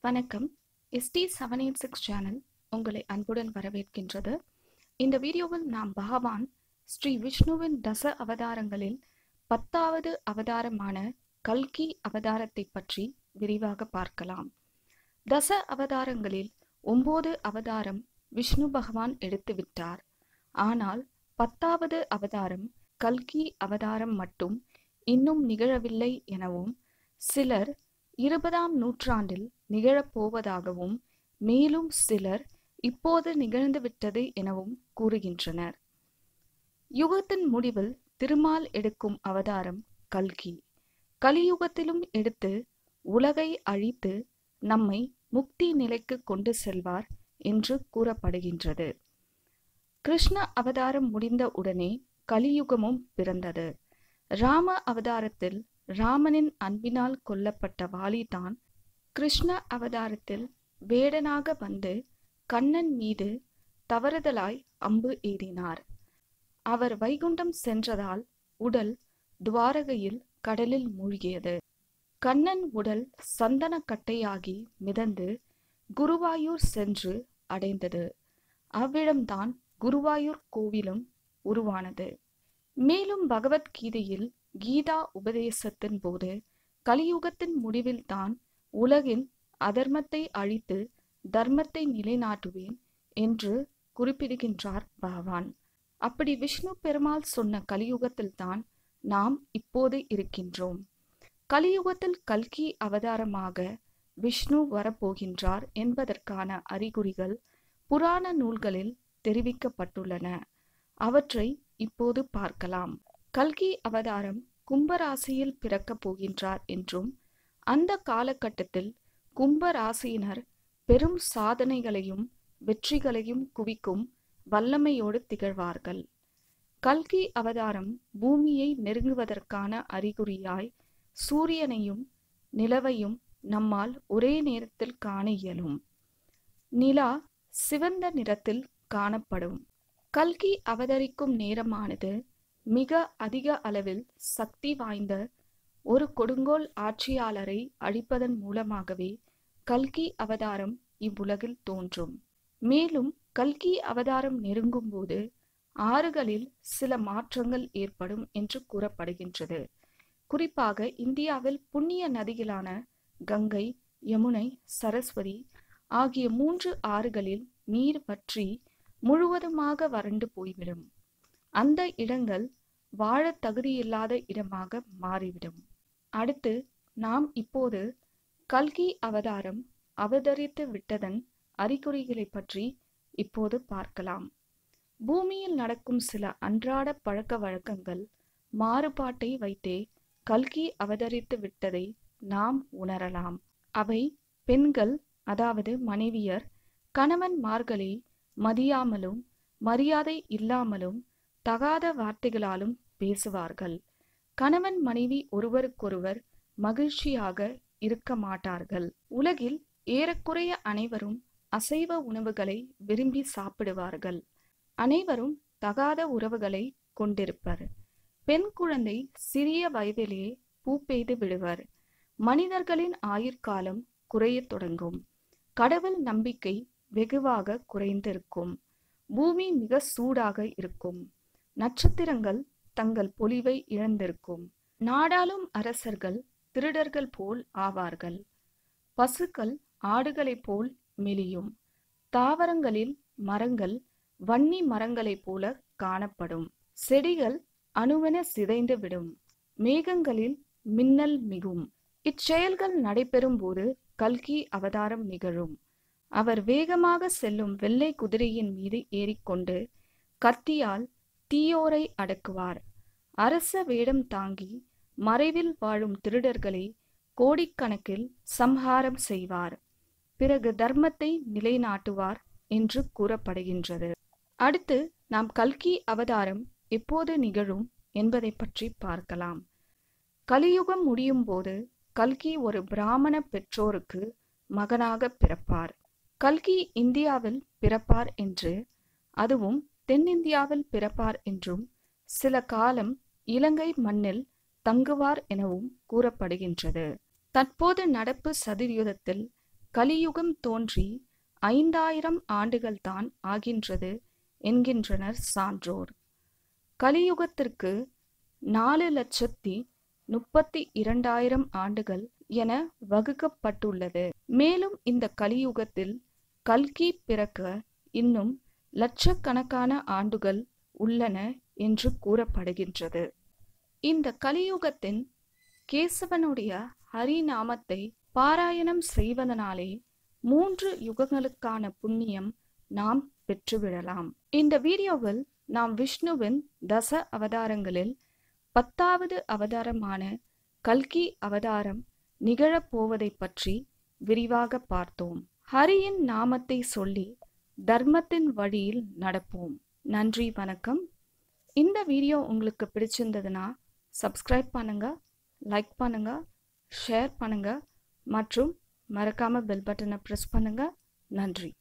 வணக்கம். ST786 channel உங்களை அன்புடன் வரவேற்கின்றது. இந்த வீடியோவில் நாம் பகவான் ஸ்ரீ விஷ்ணுவின் தச அவதாரங்களில் 10வது அவதாரமான கல்கி அவதாரத்தை பற்றி விரிவாக பார்க்கலாம். தச அவதாரங்களில் 9 அவதாரம் விஷ்ணு பகவான் எடுத்துவிட்டார். ஆனால் 10வது அவதாரம் கல்கி அவதாரம் மட்டும் இன்னும் நிகழவில்லை எனவும், சிலர் 20ஆம் நூற்றாண்டில் நிகழப்போவதாகவும், மேலும் சிலர் இப்போது நிகழ்ந்துவிட்டது எனவும் கூறுகின்றனர். யுகத்தின் முடிவில் திருமால் எடுக்கும் அவதாரம் கல்கி. கலியுகத்திலும் எடுத்து உலகை அழித்து நம்மை முக்தி நிலைக்கு கொண்டு செல்வார் என்று கூறப்படுகின்றது. கிருஷ்ண அவதாரம் முடிந்த உடனே கலியுகமும் பிறந்தது. ராம அவதாரத்தில் ராமனின் அன்பினால் கொல்லப்பட்ட வாலிதான் கிருஷ்ண அவதாரத்தில் வேடனாக வந்து கண்ணன் மீது தவறுதலாய் அம்பு எய்தினார். அவர் வைகுண்டம் சென்றதால் உடல் துவாரகையில் கடலில் மூழ்கியது. கண்ணன் உடல் சந்தன கட்டையாகி மிதந்து குருவாயூர் சென்று அடைந்தது. அவ்விடம்தான் குருவாயூர் கோவிலும் உருவானது. மேலும் பகவத்கீதையில் கீதா உபதேசத்தின் போது கலியுகத்தின் முடிவில்தான் உலகின் அதர்மத்தை அழித்து தர்மத்தை நிலைநாட்டுவேன் என்று குறிப்பிடுகின்றார் பகவான். அப்படி விஷ்ணு பெருமாள் சொன்ன கலியுகத்தில்தான் நாம் இப்போது இருக்கின்றோம். கலியுகத்தில் கல்கி அவதாரமாக விஷ்ணு வரப்போகின்றார் என்பதற்கான அறிகுறிகள் புராண நூல்களில் தெரிவிக்கப்பட்டுள்ளன. அவற்றை இப்போது பார்க்கலாம். கல்கி அவதாரம் கும்பராசியில் பிறக்கப் போகின்றார் என்றும், அந்த காலகட்டத்தில் கும்பராசியினர் பெரும் சாதனைகளையும் வெற்றிகளையும் குவிக்கும் வல்லமையோடு திகழ்வார்கள். கல்கி அவதாரம் பூமியை நெருங்குவதற்கான அறிகுறியாய் சூரியனையும் நிலவையும் நம்மால் ஒரே நேரத்தில் காண இயலும். நிலா சிவந்த நிறத்தில் காணப்படும். கல்கி அவதரிக்கும் நேரமானது மிக அதிக அளவில் சக்தி வாய்ந்த ஒரு கொடுங்கோல் ஆட்சியாளரை அழிப்பதன் மூலமாகவே கல்கி அவதாரம் இவ்வுலகில் தோன்றும். மேலும் கல்கி அவதாரம் நெருங்கும் போது ஆறுகளில் சில மாற்றங்கள் ஏற்படும் என்று கூறப்படுகின்றது. குறிப்பாக இந்தியாவில் புண்ணிய நதிகளான கங்கை, யமுனை, சரஸ்வதி ஆகிய 3 ஆறுகளில் நீர் வற்றி முழுவதுமாக வறண்டு போய்விடும். அந்த இடங்கள் வாழ தகுதியில்லாத இடமாக மாறிவிடும். அடுத்து நாம் இப்போது கல்கி அவதாரம் அவதரித்து விட்டதன் அறிகுறிகளை பற்றி இப்போது பார்க்கலாம். பூமியில் நடக்கும் சில அன்றாட பழக்க வழக்கங்கள் மாறுபாட்டை வைத்தே கல்கி அவதரித்து விட்டதை நாம் உணரலாம். அவை பெண்கள், அதாவது மனைவியர், கணவன்மார்களை மதியாமலும் மரியாதை இல்லாமலும் தகாத வார்த்தைகளாலும் பேசுவார்கள். கணவன் மனைவி ஒருவருக்கொருவர் மகிழ்ச்சியாக இருக்க மாட்டார்கள். உலகில் ஏறக்குறைய அனைவரும் அசைவ உணவுகளை விரும்பி சாப்பிடுவார்கள். அனைவரும் தகாத உறவுகளை கொண்டிருப்பர். பெண் குழந்தை சிறிய வயதிலேயே பூ பெய்து விடுவர். மனிதர்களின் ஆயுட்காலம் குறையத் தொடங்கும். கடவுள் நம்பிக்கை வெகுவாக குறைந்திருக்கும். பூமி மிக சூடாக இருக்கும். நட்சத்திரங்கள் தங்கள் பொலிவை இழந்திருக்கும். நாடாளும் அரசர்கள் திருடர்கள் போல் ஆவார்கள். பசுக்கள் ஆடுகளைப் போல் மெலியும். தாவரங்களில் மரங்கள் வன்னி மரங்களைப் போல காணப்படும். செடிகள் அணுவென சிதைந்து விடும். மேகங்களில் மின்னல் மிகும். இச்செயல்கள் நடைபெறும் போது கல்கி அவதாரம் நிகழும். அவர் வேகமாக செல்லும் வெள்ளை குதிரையின் மீது ஏறிக்கொண்டு கத்தியால் தீயோரை அடக்குவார். அரச வேடம் தாங்கி மறைவில் வாழும் திருடர்களை கோடிக்கணக்கில் சம்ஹாரம் செய்வார். பிறகு தர்மத்தை நிலைநாட்டுவார் என்று கூறப்படுகின்றது. அடுத்து நாம் கல்கி அவதாரம் எப்போது நிகழும் என்பதை பற்றி பார்க்கலாம். கலியுகம் முடியும் போது கல்கி ஒரு பிராமண பெற்றோருக்கு மகனாக பிறப்பார். கல்கி இந்தியாவில் பிறப்பார் என்று, அதுவும் தென்னிந்தியாவில் பிறப்பார் என்றும், சில காலம் இலங்கை மண்ணில் தங்குவார் எனவும் கூறப்படுகின்றது. தற்போது நடப்பு சதியுகத்தில் கலியுகம் தோன்றி 5000 ஆண்டுகள்தான் ஆகின்றது என்கின்றனர் சான்றோர். கலியுகத்திற்கு 4,32,000 ஆண்டுகள் என வகுக்கப்பட்டுள்ளது. மேலும் இந்த கலியுகத்தில் கல்கி பிறக்க இன்னும் லட்சக்கணக்கான ஆண்டுகள் உள்ளன என்று கூறப்படுகின்றது. இந்த கலியுகத்தின் கேசவனுடைய ஹரிநாமத்தை பாராயணம் செய்வதனாலே 3 யுகங்களுக்கான புண்ணியம் நாம் பெற்றுவிடலாம். இந்த வீடியோவில் நாம் விஷ்ணுவின் தச அவதாரங்களில் 10வது அவதாரமான கல்கி அவதாரம் நிகழப்போவதை பற்றி விரிவாக பார்த்தோம். ஹரியின் நாமத்தை சொல்லி தர்மத்தின் வழியில் நடப்போம். நன்றி, வணக்கம். இந்த வீடியோ உங்களுக்கு பிடிச்சிருந்ததுன்னா சப்ஸ்கிரைப் பண்ணுங்க, லைக் பண்ணுங்க, ஷேர் பண்ணுங்க மற்றும் மறக்காம பெல் பட்டனை பிரஸ் பண்ணுங்க. நன்றி.